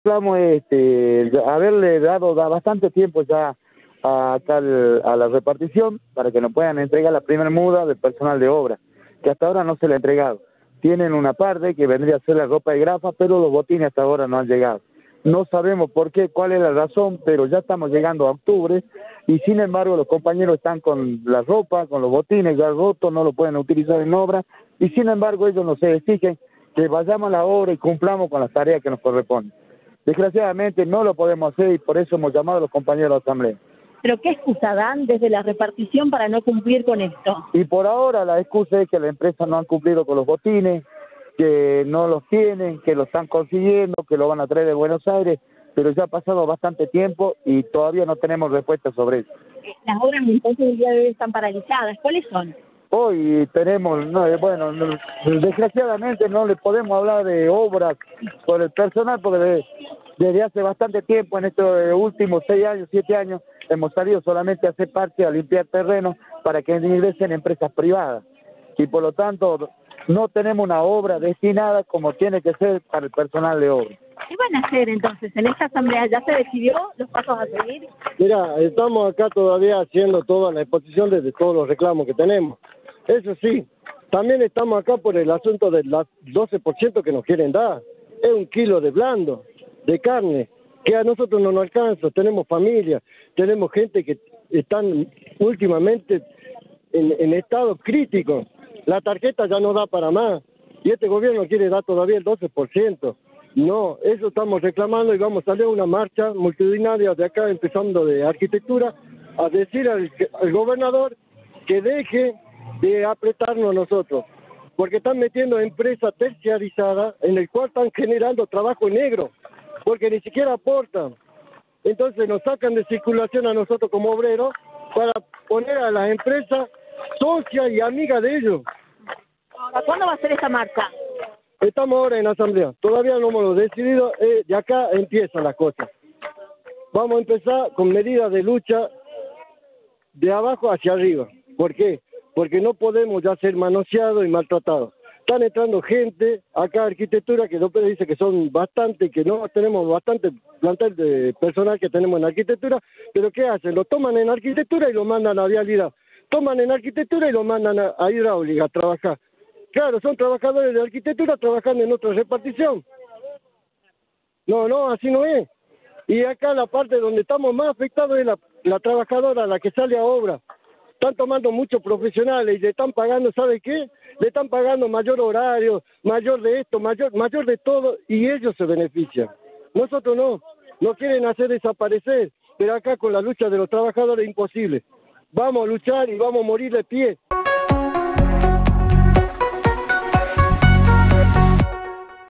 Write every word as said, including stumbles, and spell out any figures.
reclamo es este, haberle dado da bastante tiempo ya a, acá al, a la repartición para que nos puedan entregar la primera muda del personal de obra, que hasta ahora no se le ha entregado. Tienen una parte que vendría a ser la ropa de grafa, pero los botines hasta ahora no han llegado. No sabemos por qué, cuál es la razón, pero ya estamos llegando a octubre y sin embargo los compañeros están con la ropa, con los botines ya rotos, no lo pueden utilizar en obra y sin embargo ellos nos exigen que vayamos a la obra y cumplamos con las tareas que nos corresponden. Desgraciadamente no lo podemos hacer y por eso hemos llamado a los compañeros de la asamblea. ¿Pero qué excusa dan desde la repartición para no cumplir con esto? Y por ahora la excusa es que la empresa no han cumplido con los botines, que no los tienen, que lo están consiguiendo, que lo van a traer de Buenos Aires, pero ya ha pasado bastante tiempo y todavía no tenemos respuesta sobre eso. Las obras entonces el día de hoy están paralizadas, ¿cuáles son? Hoy tenemos, no, bueno, no, desgraciadamente no le podemos hablar de obras por el personal porque de, desde hace bastante tiempo, en estos últimos seis años, siete años, hemos salido solamente a hacer parte, a limpiar terrenos para que ingresen empresas privadas y por lo tanto no tenemos una obra destinada como tiene que ser para el personal de obra. ¿Qué van a hacer entonces? ¿En esta asamblea ya se decidió los pasos a seguir? Mira, estamos acá todavía haciendo toda la exposición de todos los reclamos que tenemos. Eso sí, también estamos acá por el asunto del doce por ciento que nos quieren dar. Es un kilo de blando, de carne, que a nosotros no nos alcanza. Tenemos familia, tenemos gente que están últimamente en, en estado crítico. La tarjeta ya no da para más y este gobierno quiere dar todavía el doce por ciento. No, eso estamos reclamando y vamos a salir a una marcha multitudinaria de acá, empezando de arquitectura, a decir al, al gobernador que deje de apretarnos a nosotros, porque están metiendo empresas terciarizadas en el cual están generando trabajo negro, porque ni siquiera aportan. Entonces nos sacan de circulación a nosotros como obreros para poner a las empresas socias y amigas de ellos. Ahora, ¿cuándo va a ser esta marcha? Estamos ahora en asamblea, todavía no hemos decidido, eh, de acá empiezan las cosas. Vamos a empezar con medidas de lucha de abajo hacia arriba. ¿Por qué? Porque no podemos ya ser manoseados y maltratados. Están entrando gente acá a arquitectura que López dice que son bastante, que no tenemos bastante plantel de personal que tenemos en arquitectura, pero ¿qué hacen? Lo toman en arquitectura y lo mandan a vialidad. Toman en arquitectura y lo mandan a, a hidráulica a trabajar. Claro, son trabajadores de arquitectura trabajando en otra repartición. No, no, así no es. Y acá la parte donde estamos más afectados es la, la trabajadora, la que sale a obra. Están tomando muchos profesionales y le están pagando, ¿sabe qué? Le están pagando mayor horario, mayor de esto, mayor, mayor de todo, y ellos se benefician. Nosotros no, no quieren hacer desaparecer, pero acá con la lucha de los trabajadores es imposible. Vamos a luchar y vamos a morir de pie.